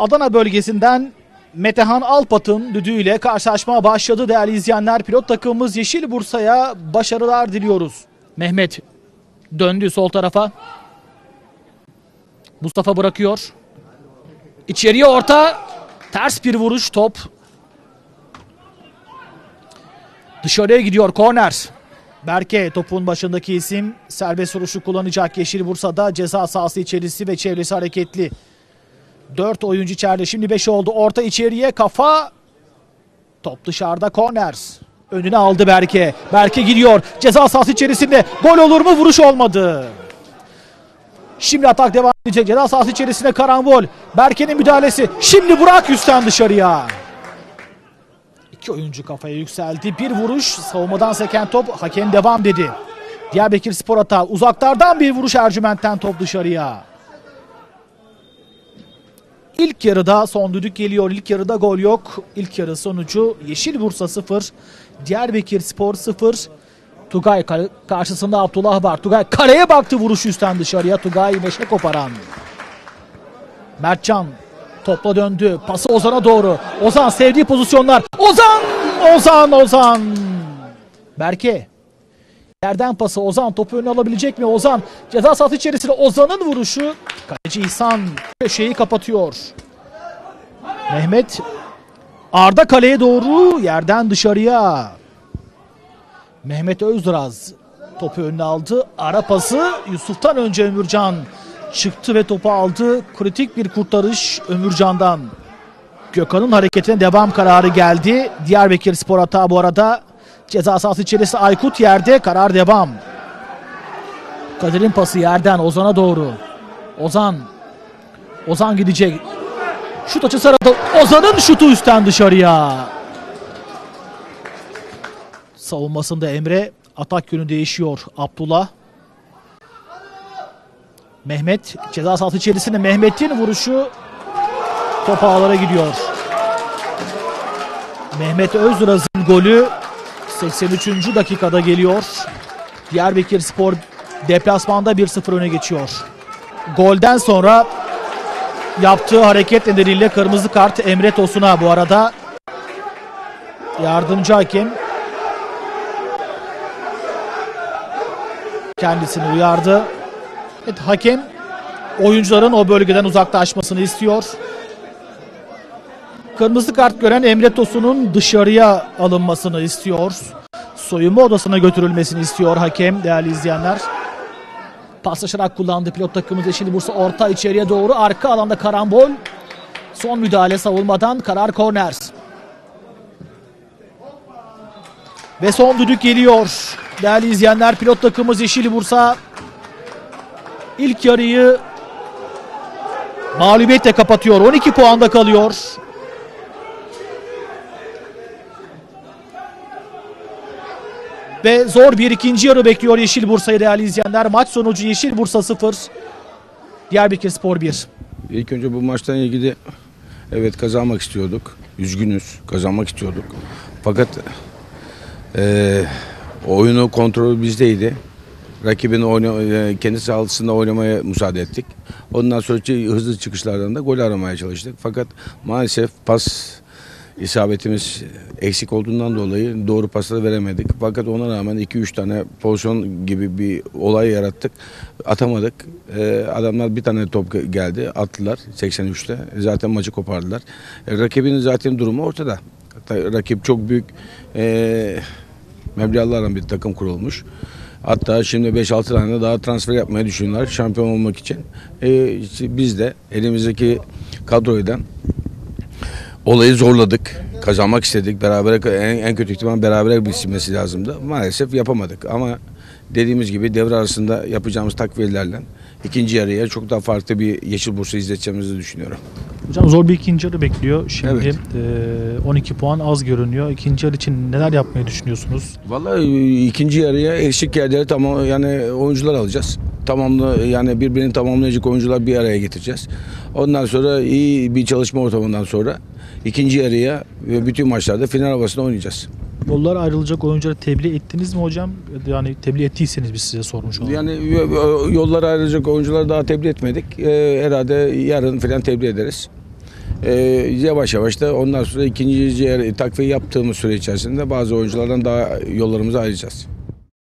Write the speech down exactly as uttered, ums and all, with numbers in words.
Adana bölgesinden Metehan Alpat'ın düdüğüyle karşılaşma başladı değerli izleyenler. Pilot takımımız Yeşil Bursa'ya başarılar diliyoruz. Mehmet döndü sol tarafa. Mustafa bırakıyor. İçeriye orta. Ters bir vuruş, top dışarıya gidiyor, korner. Berke topun başındaki isim, serbest vuruşu kullanacak. Yeşil Bursa'da ceza sahası içerisi ve çevresi hareketli. dört oyuncu içeride, şimdi beş oldu. Orta içeriye, kafa. Top dışarıda, korner. Önüne aldı Berke. Berke gidiyor. Ceza sahası içerisinde. Gol olur mu? Vuruş olmadı. Şimdi atak devam edecek. Ceza sahası içerisinde karambol. Berke'nin müdahalesi. Şimdi Burak üstten dışarıya. İki oyuncu kafaya yükseldi. Bir vuruş. Savunmadan seken top. Hakem devam dedi. Diyarbakırspor hata. Uzaklardan bir vuruş Ercüment'ten, top dışarıya. İlk yarıda son düdük geliyor. İlk yarıda gol yok. İlk yarı sonucu Yeşil Bursa sıfır. Diyarbakırspor sıfır. Tugay karşısında Abdullah var. Tugay kaleye baktı, vuruş üstten dışarıya. Tugay beşe koparan. Mertcan topla döndü. Pası Ozan'a doğru. Ozan sevdiği pozisyonlar. Ozan! Ozan! Ozan! Berke. Yerden pası. Ozan topu önüne alabilecek mi? Ozan ceza sahası içerisinde. Ozan'ın vuruşu. Kaleci İhsan köşeyi kapatıyor. Mehmet. Arda kaleye doğru. Yerden dışarıya. Mehmet Özduraz topu önüne aldı. Ara pası. Yusuf'tan önce Ömürcan çıktı ve topu aldı. Kritik bir kurtarış Ömürcan'dan. Gökhan'ın hareketine devam kararı geldi. Diyarbakırspor hata bu arada. Ceza sahası içerisi, Aykut yerde, karar devam. Kadir'in pası yerden Ozan'a doğru. Ozan. Ozan gidecek. Şut açısı aradı. Ozan'ın şutu üstten dışarıya. Savunmasında Emre. Atak yönü değişiyor. Abdullah. Mehmet ceza sahası içerisinde. Mehmet'in vuruşu top ağlara gidiyor. Mehmet Özduraz'ın golü seksen üçüncü dakikada geliyor. Diyarbakırspor deplasmanda bir sıfır öne geçiyor. Golden sonra yaptığı hareket nedeniyle kırmızı kart Emre Tosun'a bu arada. Yardımcı hakem kendisini uyardı. Evet, hakem oyuncuların o bölgeden uzaklaşmasını istiyor. Kırmızı kart gören Emre Tosun'un dışarıya alınmasını istiyor. Soyunma odasına götürülmesini istiyor hakem değerli izleyenler. Paslaşarak kullandı pilot takımımız Yeşil Bursa. Orta içeriye doğru, arka alanda karambol. Son müdahale savunmadan, karar korner. Ve son düdük geliyor. Değerli izleyenler, pilot takımımız Yeşil Bursa ilk yarıyı mağlubiyetle kapatıyor. on iki puanda kalıyor. Ve zor bir ikinci yarı bekliyor Yeşil Bursa'yı değerli izleyenler. Maç sonucu Yeşil Bursa sıfır. Diyarbakırspor bir. İlk önce bu maçtan ilgili evet kazanmak istiyorduk. Üzgünüz. Kazanmak istiyorduk. Fakat e, oyunu kontrolü bizdeydi. Rakibin oyna, kendi sahasında oynamaya müsaade ettik. Ondan sonra hızlı çıkışlardan da gol aramaya çalıştık. Fakat maalesef pas isabetimiz eksik olduğundan dolayı doğru pasları veremedik. Fakat ona rağmen iki üç tane pozisyon gibi bir olay yarattık. Atamadık. Ee, adamlar bir tane top geldi. Attılar seksen üçte. Zaten maçı kopardılar. E, rakibin zaten durumu ortada. Hatta rakip çok büyük e, meblağlarla bir takım kurulmuş. Hatta şimdi beş altı tane daha transfer yapmayı düşünüyorlar şampiyon olmak için. E, işte biz de elimizdeki kadroydan olayı zorladık. Kazanmak istedik. Beraber en, en kötü ihtimal beraber bitmesi lazımdı. Maalesef yapamadık ama dediğimiz gibi devre arasında yapacağımız takviyelerle ikinci yarıya çok daha farklı bir Yeşil Bursa izleteceğimizi düşünüyorum. Hocam zor bir ikinci yarı bekliyor. Şimdi Evet. e, on iki puan az görünüyor. İkinci yarı için neler yapmayı düşünüyorsunuz? Vallahi ikinci yarıya eksik yerleri tamam, yani oyuncular alacağız. Tamamlı, yani birbirini tamamlayacak oyuncular bir araya getireceğiz. Ondan sonra iyi bir çalışma ortamından sonra ikinci yarıya ve bütün maçlarda final havasında oynayacağız. Yollar ayrılacak oyuncuları tebliğ ettiniz mi hocam? Yani tebliğ ettiyseniz biz size sormuş olalım. Yani yollara ayrılacak oyuncuları daha tebliğ etmedik. Ee, herhalde yarın falan tebliğ ederiz. Ee, yavaş yavaş da ondan sonra ikinci yarı takviye yaptığımız süre içerisinde bazı oyunculardan daha yollarımızı ayıracağız.